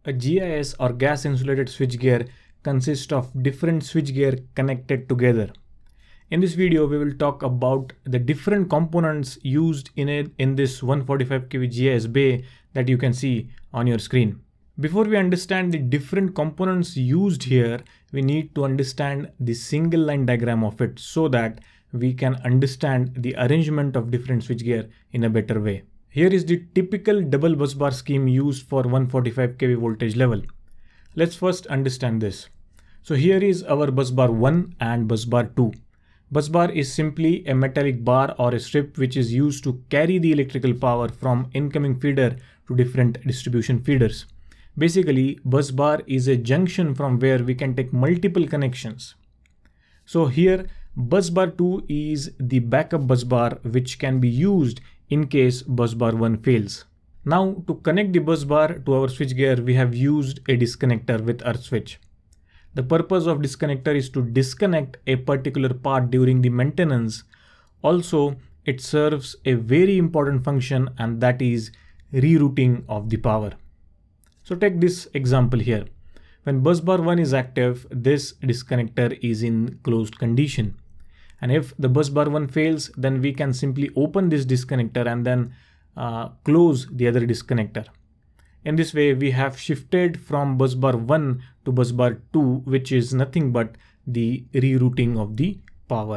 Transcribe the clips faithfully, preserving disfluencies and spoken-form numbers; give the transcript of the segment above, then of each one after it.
A G I S or gas insulated switchgear consists of different switchgear connected together. In this video, we will talk about the different components used in it in this one forty-five K V G I S bay that you can see on your screen. Before we understand the different components used here, we need to understand the single line diagram of it so that we can understand the arrangement of different switchgear in a better way. Here is the typical double bus bar scheme used for one forty-five K V voltage level. Let's first understand this. So here is our bus bar one and bus bar two. Bus bar is simply a metallic bar or a strip which is used to carry the electrical power from incoming feeder to different distribution feeders. Basically, bus bar is a junction from where we can take multiple connections. So here, bus bar two is the backup bus bar which can be used in case bus bar one fails. Now, to connect the bus bar to our switchgear, we have used a disconnector with earth switch. The purpose of disconnector is to disconnect a particular part during the maintenance. Also, it serves a very important function, and that is rerouting of the power. So take this example here. When bus bar one is active, this disconnector is in closed condition. And if the bus bar one fails, then we can simply open this disconnector and then uh, close the other disconnector. In this way, we have shifted from bus bar one to bus bar two, which is nothing but the rerouting of the power.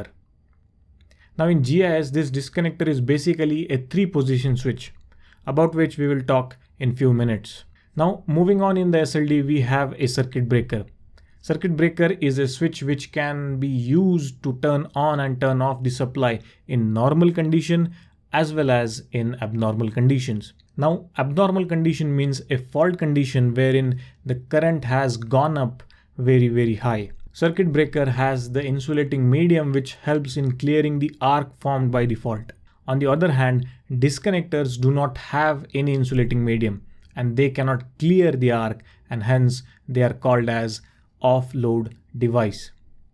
Now in G I S, this disconnector is basically a three position switch, about which we will talk in few minutes. Now moving on, in the S L D, we have a circuit breaker. Circuit breaker is a switch which can be used to turn on and turn off the supply in normal condition as well as in abnormal conditions. Now, abnormal condition means a fault condition wherein the current has gone up very, very high. Circuit breaker has the insulating medium which helps in clearing the arc formed by the fault. On the other hand, disconnectors do not have any insulating medium and they cannot clear the arc, and hence they are called as off-load device.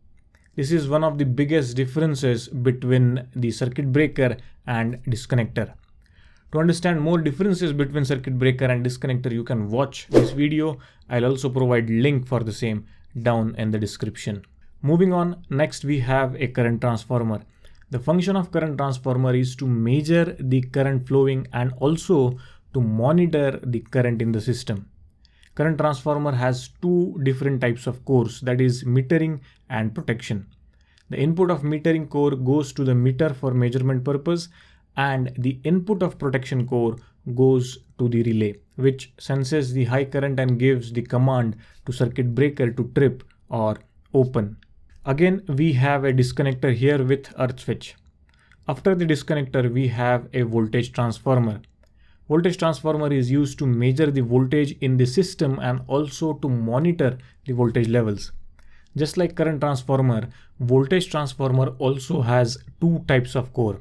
This is one of the biggest differences between the circuit breaker and disconnector. To understand more differences between circuit breaker and disconnector, you can watch this video. I'll also provide link for the same down in the description. Moving on, next we have a current transformer. The function of current transformer is to measure the current flowing and also to monitor the current in the system. Current transformer has two different types of cores, that is metering and protection. The input of metering core goes to the meter for measurement purpose, and the input of protection core goes to the relay, which senses the high current and gives the command to circuit breaker to trip or open. Again, we have a disconnector here with earth switch. After the disconnector, we have a voltage transformer. Voltage transformer is used to measure the voltage in the system and also to monitor the voltage levels. Just like current transformer, voltage transformer also has two types of core.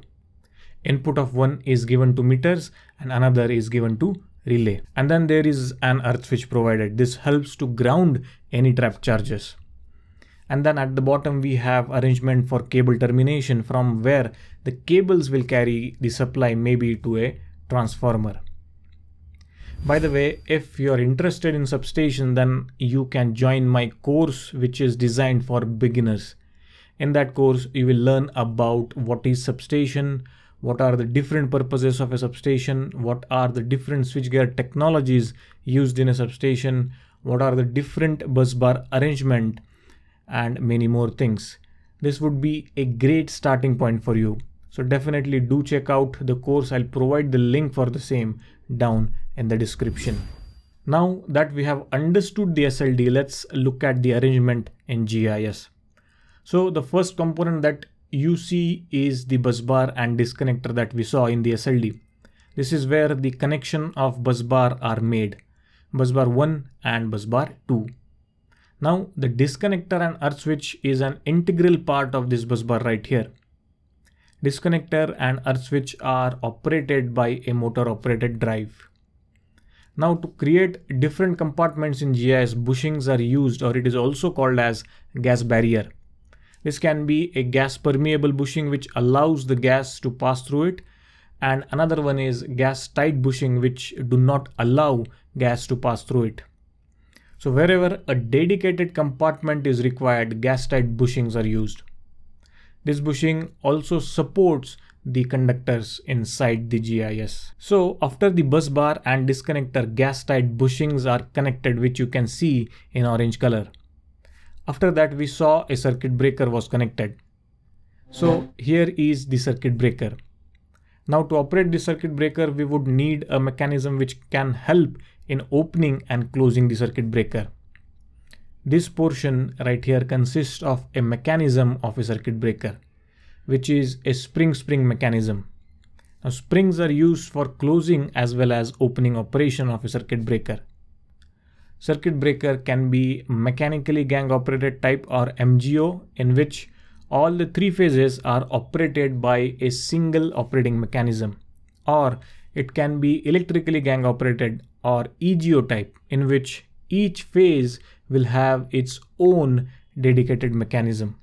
Input of one is given to meters and another is given to relay. And then there is an earth switch provided. This helps to ground any trapped charges. And then at the bottom we have arrangement for cable termination, from where the cables will carry the supply maybe to a transformer. By the way, if you are interested in substation, then you can join my course which is designed for beginners. In that course, you will learn about what is substation, what are the different purposes of a substation, what are the different switchgear technologies used in a substation, what are the different bus bar arrangement, and many more things. This would be a great starting point for you. So definitely do check out the course. I'll provide the link for the same down in the description. Now that we have understood the S L D, let's look at the arrangement in G I S. So the first component that you see is the bus bar and disconnector that we saw in the S L D. This is where the connection of bus bar are made, bus bar one and bus bar two. Now the disconnector and earth switch is an integral part of this bus bar right here. Disconnector and earth switch are operated by a motor operated drive. Now to create different compartments in G I S, bushings are used, or it is also called as gas barrier. This can be a gas permeable bushing which allows the gas to pass through it, and another one is gas tight bushing which do not allow gas to pass through it. So wherever a dedicated compartment is required, gas-tight bushings are used. This bushing also supports the conductors inside the G I S. So after the bus bar and disconnector, gas-tight bushings are connected, which you can see in orange color. After that, we saw a circuit breaker was connected. So here is the circuit breaker. Now to operate the circuit breaker, we would need a mechanism which can help in opening and closing the circuit breaker. This portion right here consists of a mechanism of a circuit breaker, which is a spring-spring mechanism. Now springs are used for closing as well as opening operation of a circuit breaker. Circuit breaker can be mechanically gang operated type or M G O, in which all the three phases are operated by a single operating mechanism, or it can be electrically gang operated or E G O type, in which each phase will have its own dedicated mechanism.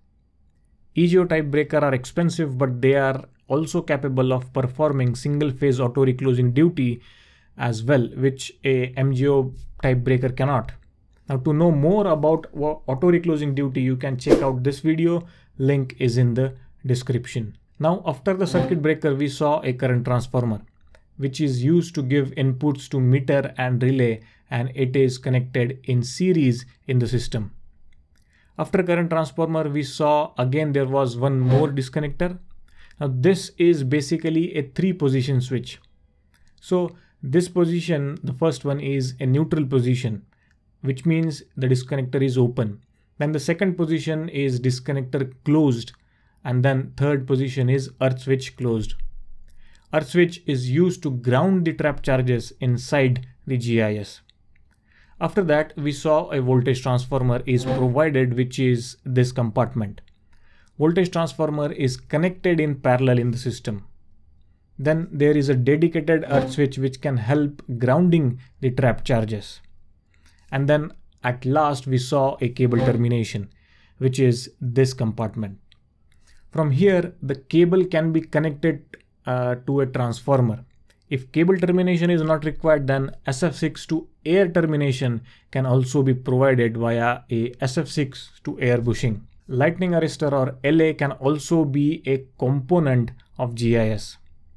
E G O type breaker are expensive, but they are also capable of performing single phase auto reclosing duty as well, which a M G O type breaker cannot. Now to know more about auto reclosing duty, you can check out this video. Link is in the description. Now after the circuit breaker, we saw a current transformer, which is used to give inputs to meter and relay, and it is connected in series in the system. After current transformer, we saw again there was one more disconnector. Now this is basically a three position switch. So this position, the first one is a neutral position, which means the disconnector is open. Then the second position is disconnector closed, and then third position is earth switch closed. Earth switch is used to ground the trap charges inside the G I S. After that, we saw a voltage transformer is provided, which is this compartment. Voltage transformer is connected in parallel in the system. Then there is a dedicated earth switch which can help grounding the trap charges. And then at last we saw a cable termination, which is this compartment. From here, the cable can be connected uh, to a transformer. If cable termination is not required, then S F six to air termination can also be provided via a S F six to air bushing. Lightning arrestor or L A can also be a component of G I S.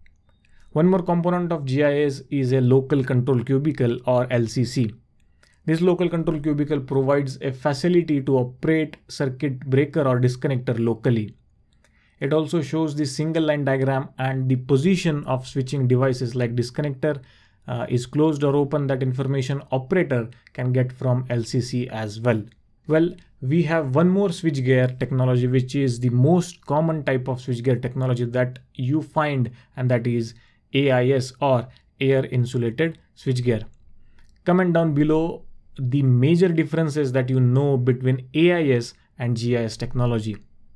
One more component of G I S is a local control cubicle or L C C. This local control cubicle provides a facility to operate circuit breaker or disconnector locally. It also shows the single line diagram and the position of switching devices like disconnector uh, is closed or open. That information operator can get from L C C as well. Well, we have one more switchgear technology, which is the most common type of switchgear technology that you find, and that is A I S or air insulated switchgear. Comment down below the major differences that you know between A I S and G I S technology.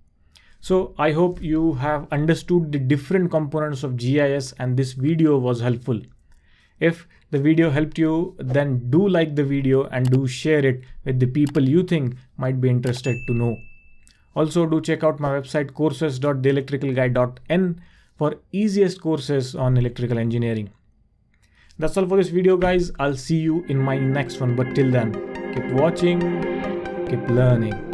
So I hope you have understood the different components of G I S and this video was helpful. If the video helped you, then do like the video and do share it with the people you think might be interested to know. Also do check out my website courses dot the electrical guy dot in for easiest courses on electrical engineering. That's all for this video, guys. I'll see you in my next one, but till then, keep watching, keep learning.